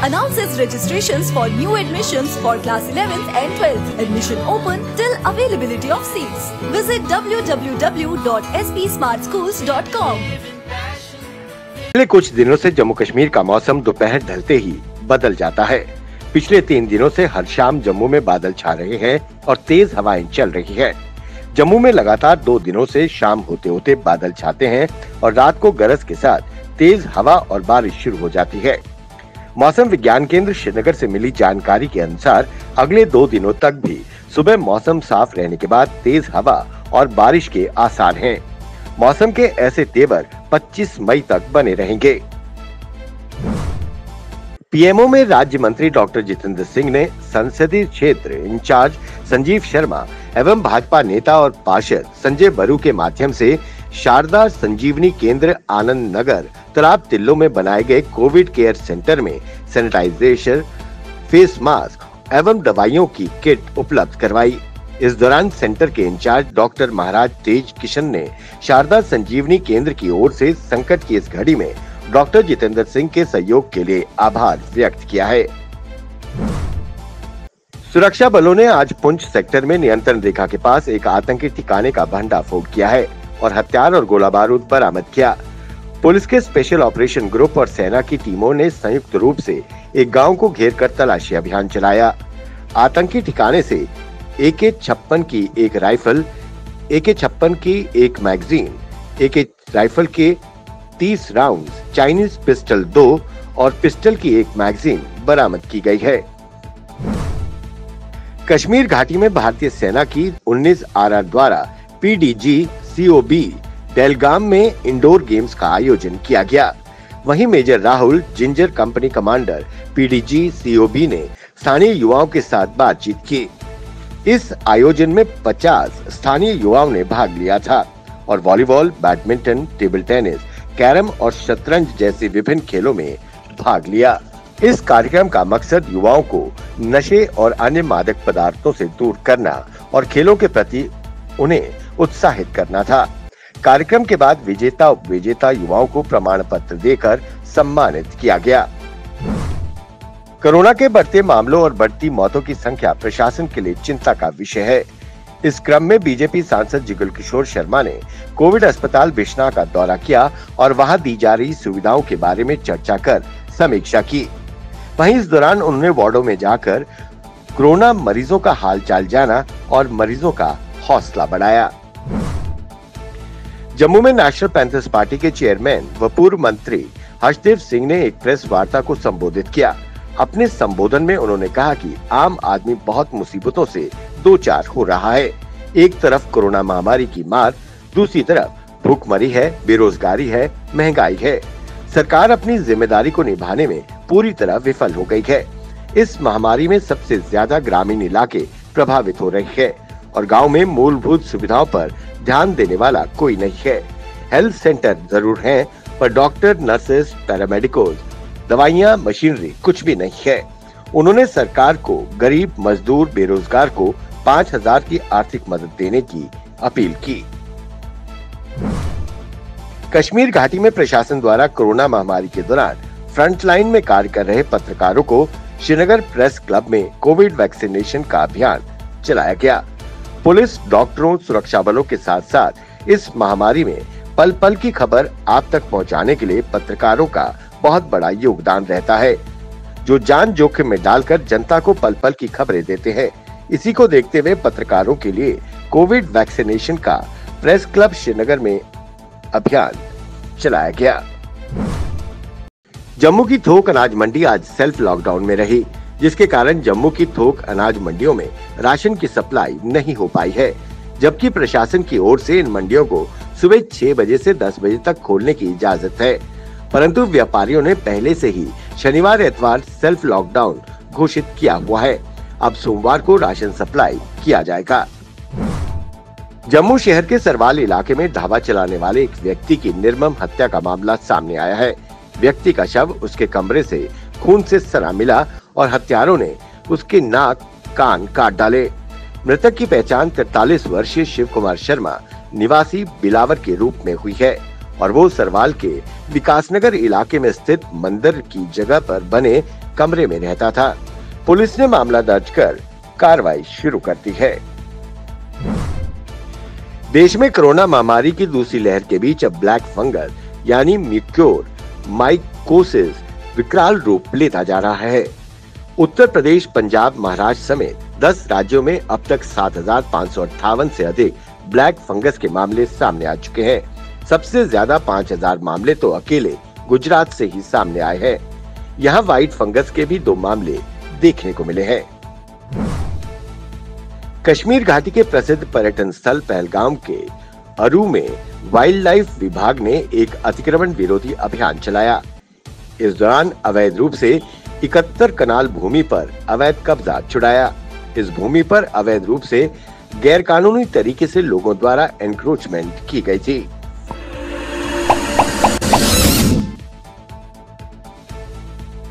announces registrations for new admissions for class 11th and 12th. Admission open till availability of seats. Visit www.spsmartschools.com. पिछले कुछ दिनों से जम्मू कश्मीर का मौसम दोपहर ढलते ही बदल जाता है। पिछले 3 दिनों से हर शाम जम्मू में बादल छा रहे हैं और तेज हवाएं चल रही है। जम्मू में लगातार 2 दिनों से शाम होते होते बादल छाते हैं और रात को गरज के साथ तेज हवा और बारिश शुरू हो जाती है। मौसम विज्ञान केंद्र श्रीनगर से मिली जानकारी के अनुसार अगले 2 दिनों तक भी सुबह मौसम साफ रहने के बाद तेज हवा और बारिश के आसार हैं। मौसम के ऐसे तेवर 25 मई तक बने रहेंगे। पीएमओ में राज्य मंत्री डॉक्टर जितेंद्र सिंह ने संसदीय क्षेत्र इंचार्ज संजीव शर्मा एवं भाजपा नेता और पार्षद संजय बरू के माध्यम से शारदा संजीवनी केंद्र आनंद नगर तालाब तिल्लो में बनाए गए कोविड केयर सेंटर में सैनिटाइजेशन, फेस मास्क एवं दवाइयों की किट उपलब्ध करवाई। इस दौरान सेंटर के इंचार्ज डॉक्टर महाराज तेज किशन ने शारदा संजीवनी केंद्र की ओर से संकट की इस घड़ी में डॉक्टर जितेंद्र सिंह के सहयोग के लिए आभार व्यक्त किया है। सुरक्षा बलों ने आज पुंछ सेक्टर में नियंत्रण रेखा के पास एक आतंकी ठिकाने का भंडाफोड़ किया है और हथियार और गोला बारूद बरामद किया। पुलिस के स्पेशल ऑपरेशन ग्रुप और सेना की टीमों ने संयुक्त रूप से एक गांव को घेरकर तलाशी अभियान चलाया। आतंकी ठिकाने से AK-56 की एक राइफल, AK-56 की एक मैगजीन, AK राइफल के 30 राउंड, चाइनीज पिस्टल 2 और पिस्टल की एक मैगजीन बरामद की गई है। कश्मीर घाटी में भारतीय सेना की 19 RR द्वारा PDG-COB डेलगाम में इंडोर गेम्स का आयोजन किया गया। वहीं major Rahul Jinjar company commander PDG-COB ने स्थानीय युवाओं के साथ बातचीत की। इस आयोजन में 50 स्थानीय युवाओं ने भाग लिया था और volleyball, badminton, table tennis, carrom और शतरंज जैसे विभिन्न खेलों में भाग लिया। इस कार्यक्रम का मकसद युवाओं को नशे और अन्य मादक पदार्थों से दूर करना और खेलों के प्रति उन्हें उत्साहित करना था। कार्यक्रम के बाद विजेता उपविजेता युवाओं को प्रमाण पत्र देकर सम्मानित किया गया। कोरोना के बढ़ते मामलों और बढ़ती मौतों की संख्या प्रशासन के लिए चिंता का विषय है। इस क्रम में बीजेपी सांसद जुगल किशोर शर्मा ने कोविड अस्पताल बिश्नाह का दौरा किया और वहां दी जा रही सुविधाओं के बारे में चर्चा कर समीक्षा की। वहीं इस दौरान उन्होंने वार्डों में जाकर कोरोना मरीजों का हालचाल जाना और मरीजों का हौसला बढ़ाया। जम्मू में नेशनल पैंथर्स पार्टी के चेयरमैन व पूर्व मंत्री हर्षदेव सिंह ने एक प्रेस वार्ता को संबोधित किया। अपने संबोधन में उन्होंने कहा कि आम आदमी बहुत मुसीबतों से दो चार हो रहा है। एक तरफ कोरोना महामारी की मार, दूसरी तरफ भूखमरी है, बेरोजगारी है, महंगाई है। सरकार अपनी जिम्मेदारी को निभाने में पूरी तरह विफल हो गई है। इस महामारी में सबसे ज्यादा ग्रामीण इलाके प्रभावित हो रहे हैं और गांव में मूलभूत सुविधाओं पर ध्यान देने वाला कोई नहीं है। हेल्थ सेंटर जरूर हैं, पर डॉक्टर, नर्सेस, पैरामेडिकल, दवाइयां, मशीनरी कुछ भी नहीं है। उन्होंने सरकार को गरीब, मजदूर, बेरोजगार को 5,000 की आर्थिक मदद देने की अपील की। कश्मीर घाटी में प्रशासन द्वारा कोरोना महामारी के दौरान फ्रंटलाइन में कार्य कर रहे पत्रकारों को श्रीनगर प्रेस क्लब में कोविड वैक्सीनेशन का अभियान चलाया गया। पुलिस, डॉक्टरों, सुरक्षा बलों के साथ साथ इस महामारी में पल पल की खबर आप तक पहुंचाने के लिए पत्रकारों का बहुत बड़ा योगदान रहता है, जो जान जोखिम में डालकर जनता को पल पल की खबरें देते हैं। इसी को देखते हुए पत्रकारों के लिए कोविड वैक्सीनेशन का प्रेस क्लब श्रीनगर में अभियान चलाया गया। जम्मू की थोक अनाज मंडी आज सेल्फ लॉकडाउन में रही, जिसके कारण जम्मू की थोक अनाज मंडियों में राशन की सप्लाई नहीं हो पाई है। जबकि प्रशासन की ओर से इन मंडियों को सुबह 6 बजे से 10 बजे तक खोलने की इजाजत है, परंतु व्यापारियों ने पहले से ही शनिवार एतवार सेल्फ लॉकडाउन घोषित किया हुआ है। अब सोमवार को राशन सप्लाई किया जाएगा। जम्मू शहर के सरवाल इलाके में ढाबा चलाने वाले एक व्यक्ति की निर्मम हत्या का मामला सामने आया है। व्यक्ति का शव उसके कमरे से खून से सना मिला और हत्यारों ने उसके नाक, कान काट डाले। मृतक की पहचान 43 वर्षीय शिव कुमार शर्मा निवासी बिलावर के रूप में हुई है और वो सरवाल के विकासनगर इलाके में स्थित मंदिर की जगह पर बने कमरे में रहता था। पुलिस ने मामला दर्ज कर कार्रवाई शुरू कर दी है। देश में कोरोना महामारी की दूसरी लहर के बीच अब ब्लैक फंगस यानी म्यूकोर माइकोसिस विकराल रूप लेता जा रहा है। उत्तर प्रदेश, पंजाब, महाराष्ट्र समेत 10 राज्यों में अब तक 7,558 से अधिक ब्लैक फंगस के मामले सामने आ चुके हैं। सबसे ज्यादा 5,000 मामले तो अकेले गुजरात से ही सामने आए हैं। यहाँ व्हाइट फंगस के भी 2 मामले देखने को मिले हैं। कश्मीर घाटी के प्रसिद्ध पर्यटन स्थल पहलगाम के अरू में वाइल्ड लाइफ विभाग ने एक अतिक्रमण विरोधी अभियान चलाया। इस दौरान अवैध रूप से 71 कनाल भूमि पर अवैध कब्जा छुड़ाया। इस भूमि पर अवैध रूप से गैरकानूनी तरीके से लोगों द्वारा एनक्रोचमेंट की गई थी।